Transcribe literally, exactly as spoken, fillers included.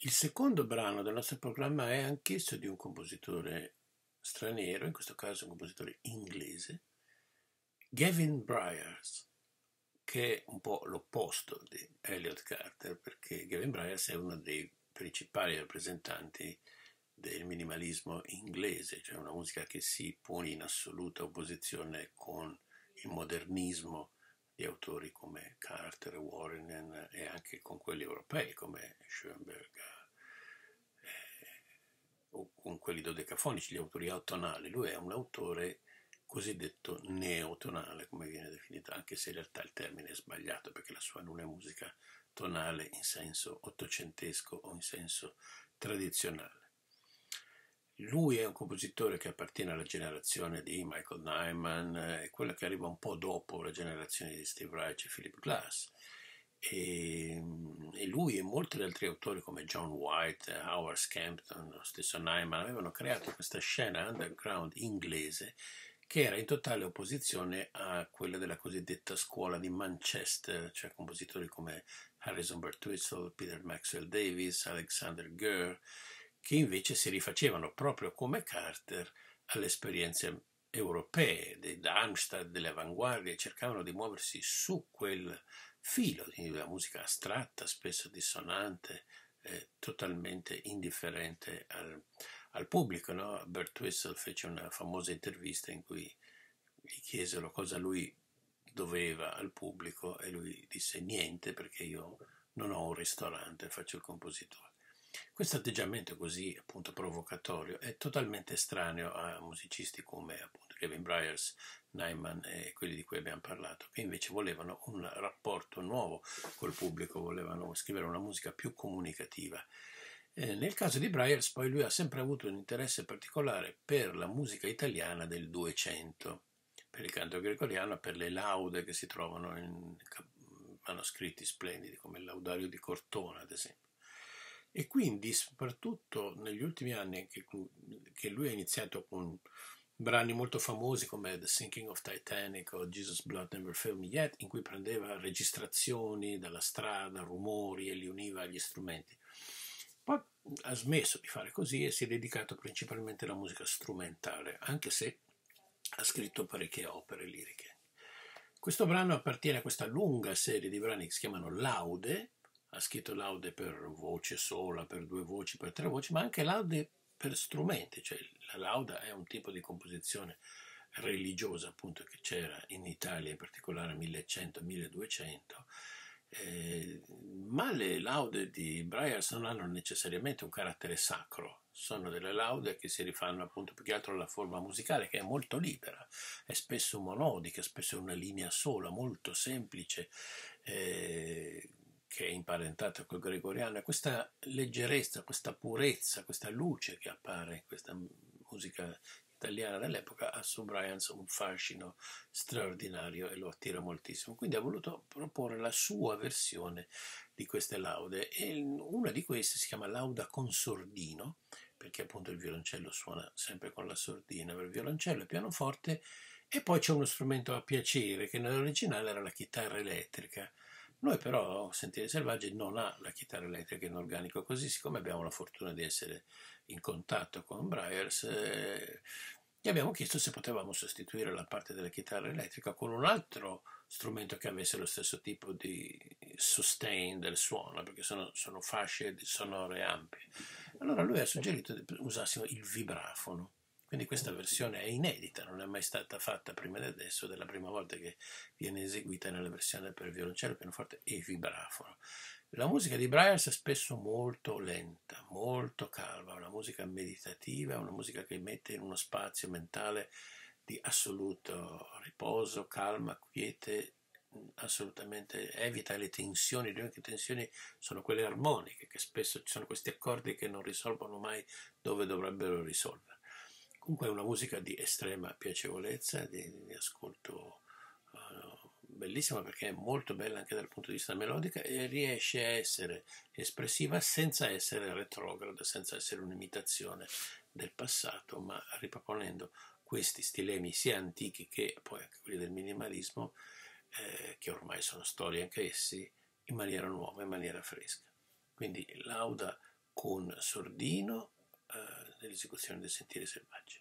Il secondo brano del nostro programma è anch'esso di un compositore straniero, in questo caso un compositore inglese, Gavin Bryars, che è un po' l'opposto di Elliott Carter, perché Gavin Bryars è uno dei principali rappresentanti del minimalismo inglese, cioè una musica che si pone in assoluta opposizione con il modernismo di autori come Carter, Warren e anche con quelli europei come Schoenberg eh, o con quelli dodecafonici, gli autori autonali. Lui è un autore cosiddetto neotonale, come viene definito, anche se in realtà il termine è sbagliato perché la sua non è musica tonale in senso ottocentesco o in senso tradizionale. Lui è un compositore che appartiene alla generazione di Michael Nyman, è quella che arriva un po' dopo la generazione di Steve Reich e Philip Glass. E, e lui e molti altri autori come John White, Howard Scampton, lo stesso Nyman avevano creato questa scena underground inglese che era in totale opposizione a quella della cosiddetta scuola di Manchester, cioè compositori come Harrison Birtwistle, Peter Maxwell Davies, Alexander Gurr, che invece si rifacevano proprio come Carter alle esperienze europee, dei Darmstadt, delle avanguardie, cercavano di muoversi su quel filo della musica astratta, spesso dissonante, eh, totalmente indifferente al, al pubblico. No? Bert Whistle fece una famosa intervista in cui gli chiesero cosa lui doveva al pubblico e lui disse niente perché io non ho un ristorante, faccio il compositore. Questo atteggiamento così appunto provocatorio è totalmente estraneo a musicisti come appunto Gavin Bryars, Nyman e quelli di cui abbiamo parlato, che invece volevano un rapporto nuovo col pubblico, volevano scrivere una musica più comunicativa. Eh, nel caso di Bryars poi lui ha sempre avuto un interesse particolare per la musica italiana del Duecento, per il canto gregoriano, per le laude che si trovano in manoscritti splendidi come il Laudario di Cortona ad esempio. E quindi, soprattutto negli ultimi anni che, che lui ha iniziato con brani molto famosi come The Sinking of Titanic o Jesus' Blood Never Failed Me Yet, in cui prendeva registrazioni dalla strada, rumori e li univa agli strumenti. Poi ha smesso di fare così e si è dedicato principalmente alla musica strumentale, anche se ha scritto parecchie opere liriche. Questo brano appartiene a questa lunga serie di brani che si chiamano Laude. Ha scritto laude per voce sola, per due voci, per tre voci, ma anche laude per strumenti, cioè la lauda è un tipo di composizione religiosa appunto che c'era in Italia, in particolare millecento milleduecento, eh, ma le laude di Bryars non hanno necessariamente un carattere sacro, sono delle laude che si rifanno appunto più che altro alla forma musicale che è molto libera, è spesso monodica, spesso una linea sola, molto semplice, eh, che è imparentata col gregoriano, e questa leggerezza, questa purezza, questa luce che appare in questa musica italiana dell'epoca ha su Bryars un fascino straordinario e lo attira moltissimo. Quindi ha voluto proporre la sua versione di queste laude e una di queste si chiama Lauda con sordino, perché appunto il violoncello suona sempre con la sordina per violoncello e pianoforte, e poi c'è uno strumento a piacere che nell'originale era la chitarra elettrica. Noi però, Sentieri Selvaggi non ha la chitarra elettrica in organico, così siccome abbiamo la fortuna di essere in contatto con Bryars, eh, gli abbiamo chiesto se potevamo sostituire la parte della chitarra elettrica con un altro strumento che avesse lo stesso tipo di sustain del suono, perché sono, sono fasce sonore ampie. Allora lui ha suggerito che usassimo il vibrafono. Quindi questa versione è inedita, non è mai stata fatta prima di adesso, ed è la prima volta che viene eseguita nella versione per violoncello, pianoforte e vibrafono. La musica di Bryars è spesso molto lenta, molto calma, una musica meditativa, una musica che mette in uno spazio mentale di assoluto riposo, calma, quiete, assolutamente evita le tensioni. Le uniche tensioni sono quelle armoniche, che spesso ci sono questi accordi che non risolvono mai dove dovrebbero risolvere. Comunque è una musica di estrema piacevolezza, di, di ascolto uh, bellissima, perché è molto bella anche dal punto di vista melodico e riesce a essere espressiva senza essere retrograda, senza essere un'imitazione del passato, ma riproponendo questi stilemi sia antichi che poi anche quelli del minimalismo, eh, che ormai sono storie anche essi, in maniera nuova, in maniera fresca. Quindi Lauda con Sordino eh, nell'esecuzione del Sentieri Selvaggi.